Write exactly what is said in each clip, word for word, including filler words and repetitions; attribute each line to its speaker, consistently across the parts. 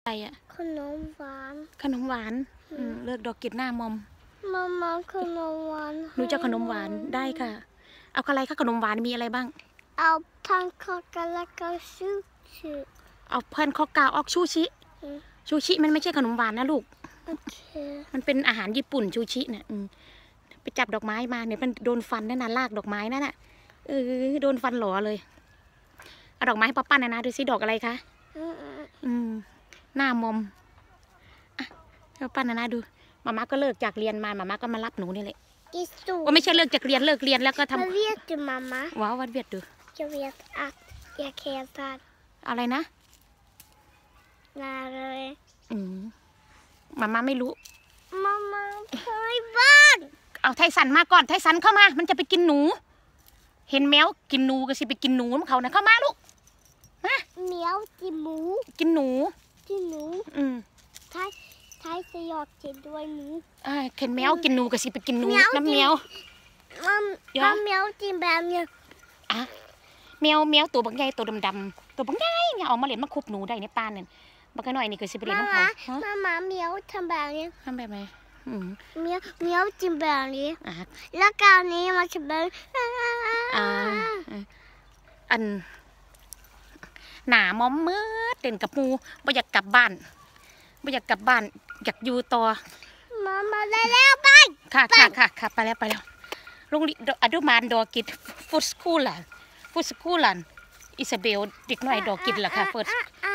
Speaker 1: อะไรอะ
Speaker 2: ขนมหวาน
Speaker 1: ขนมหวานเลือกดอกกิดหน้ามอม
Speaker 2: มามาขนมหวาน
Speaker 1: หนูจะขนมหวานได้ค่ะเอาอะไรคะขนมหวานมีอะไรบ้าง
Speaker 2: เอาพันคอกาแล้วก็ชูชิ
Speaker 1: เอาพันคอกาออกชูชิชูชิมันไม่ใช่ขนมหวานนะลูกมันเป็นอาหารญี่ปุ่นชูชิเนี่ยไปจับดอกไม้มาเนี่ยมันโดนฟันนั่นน่ะลากดอกไม้นั่นน่ะเออโดนฟันหล่อเลยเอาดอกไม้ให้ป้าปั้นนะนะดูสิดอกอะไรคะอืมหน้ามอมอ่ะป้าปั้นนะนะดูมาม่าก็เลิกจากเรียนมามาม่าก็มารับหนูนี่แหละว่าไม่ใช่เลิกจากเรียนเลิกเรียนแล้วก็ทำ
Speaker 2: มาเวียดดูมาม่า
Speaker 1: ว้าววัดเวียดดู
Speaker 2: จะเวียดอ่ะอยากแค่ตัด
Speaker 1: อะไรนะ
Speaker 2: นาเลย
Speaker 1: อืมมาม่าไม่รู้
Speaker 2: มาม่าไปบ้าน
Speaker 1: เอาไทสันมาก่อนไทสันเข้ามามันจะไปกินหนูเห็นแมวกินหนูก็สิไปกินหนูของเขานะเข้ามาลูกมา
Speaker 2: แมวกินหมู
Speaker 1: กินหนู
Speaker 2: กินหนู
Speaker 1: อืม
Speaker 2: ไทยไทยสยอดกินด้วยหมู
Speaker 1: อ่าเห็นแมวกินหนูก็สิไปกินหนูน้ำแมว
Speaker 2: มันมันแมวกินแบบเนี้ย
Speaker 1: อ่ะแมวแมวตัวบางใหญ่ตัวดำๆตัวบางใหญ่เนี่ยเอามาเล่นมาคุบหนูได้ในป่าเนี่ยบางหน่อยนี่ก็สิไปเล่นน้ำเขา
Speaker 2: มามาแมวทำแบบนี้
Speaker 1: ทำแบบไหน
Speaker 2: เมียวเมียวกินแบบนี้แล้วการนี้มาจะเป็น
Speaker 1: อ่าอันหนามอมมืดเด่นกับมูไม่อยากกลับบ้านไม่อยากกลับบ้านอยากอยู่ต่อ
Speaker 2: มามาได้แล้วไป
Speaker 1: ค่ะค่ะค่ะค่ะไปแล้วไปแล้วโรงเรียนอนุบาลดอกิดฟุตสคูลล่ะฟุตสคูลล่ะอิซาเบลเด็กน้อยดอกิดล่ะค่ะเฟิร์ส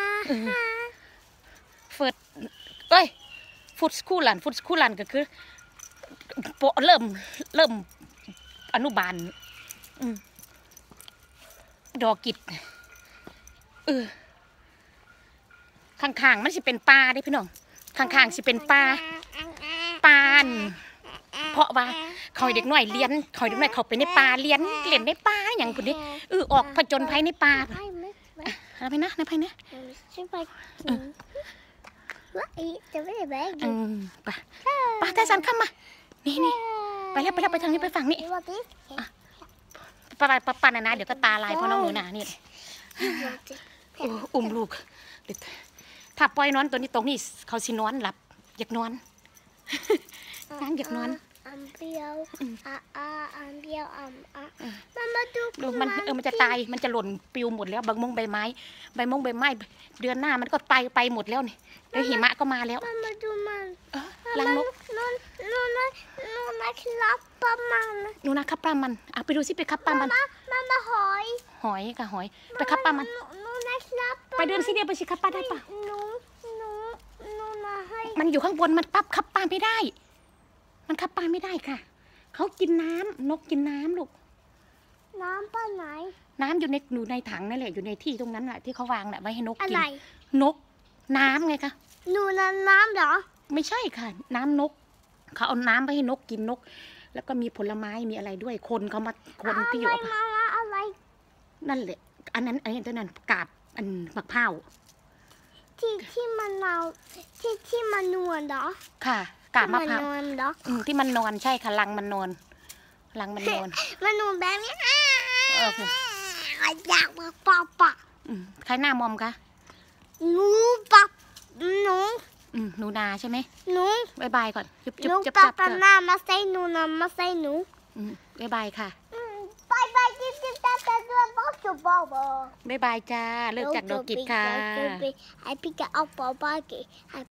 Speaker 1: เฟิร์สเอ้ยฟุตสคูลล่ะฟุตสคูลล่ะก็คือเริ่มเริ่มอนุบาลดอกิดเออข้างๆมันสิเป็นปลาได้พี่น้องข้างๆสิเป็นปลาปานเพราะว่าเขาเด็กน้อยเลี้ยนเขาเด็กน้อยเขาไปในป่าเลี้ยนเล่นในป่าอย่างคนนี้เออออกผจญภัยในป่าอะไรไปนะนะไปนะ
Speaker 2: จะไม่ได้แบก
Speaker 1: อืมไปไปแต่สันเข้ามานี่นี่ไปแล้วไปแล้วไปทางนี้ไปฝั่งนี้ป้าป้าป้านะนะเดี๋ยวก็ตาลายเพราะน้องหนูนานี่อุ้มลูกถ้าปล่อยนอนตัวนี้ตรงนี้เขาสินอนหลับอยากนอนนั่งอยากนอน
Speaker 2: อันเดียวอ่ะอ่ะอันเดียวอ่ะอ่ะมันมาดู
Speaker 1: ดูมันเออมันจะตายมันจะหล่นปิวหมดแล้วใบมงใบไม้ใบมงใบไม้เดือนหน้ามันก็ไปไปหมดแล้วนี่เดี๋ยวหิมะก็มาแล้ว
Speaker 2: มันมาดูมัน
Speaker 1: ลังนก
Speaker 2: นูนนูนนูนนะครับปลามัน
Speaker 1: นูนะครับปลามันอ่ะไปดูสิไปครับปลามัน
Speaker 2: มันมาหอย
Speaker 1: หอยกับหอยไปครับปลามัน
Speaker 2: นูนะครับ
Speaker 1: ไปเดินสิเดียวไปสิครับปลาได้ปะ
Speaker 2: หนูหนูหนูมาให้
Speaker 1: มันอยู่ข้างบนมันปั๊บครับปลาไม่ได้มันขับปลาไม่ได้ค่ะเขากินน้ำนกกินน้ำลูก
Speaker 2: น้ำปลาไหน
Speaker 1: น้ำอยู่ในอยู่ในถังนั่นแหละอยู่ในที่ตรงนั้นแหละที่เขาวางน่ะไว้ให้นกกิน
Speaker 2: อะไร
Speaker 1: นกน้ำไงคะ
Speaker 2: หนูน้ำน้ำเหรอ
Speaker 1: ไม่ใช่ค่ะน้ำนกเขาเอาน้ำไปให้นกกินนกแล้วก็มีผลไม้มีอะไรด้วยคนเขามาคนที่อยู่
Speaker 2: มาอะไร
Speaker 1: นั่นแหละอันนั้นอันนี้ตัวนั้นกาบอันมะพร้าว
Speaker 2: ที่ที่มันนอนที่ที่มันนวลเหรอ
Speaker 1: ค่ะกาบมะพร้าวที่มันนอนใช่ค่ะรังมันนอนรังมันนอน
Speaker 2: มันนอนแบบนี้
Speaker 1: โอเค
Speaker 2: อยากมาปะปะ
Speaker 1: ใครหน้ามอมคะ
Speaker 2: หนูปะหนู
Speaker 1: หนูนาใช่ไหม
Speaker 2: หนู
Speaker 1: บายบายก่อนจุ๊บจุ๊บ
Speaker 2: จุ๊บจับหน้ามาใส่หนูนะมาใส่หนู
Speaker 1: บายบายค่ะ
Speaker 2: บายบายจิ๊บจิ๊บจิ๊บจิ๊บจิ๊บบ๊อบจุ๊บบ๊อบบ
Speaker 1: ายบายจ้าเลิกจากดอกกิจค่ะ
Speaker 2: ให้พี่แกเอาบ๊อบบ๊อบ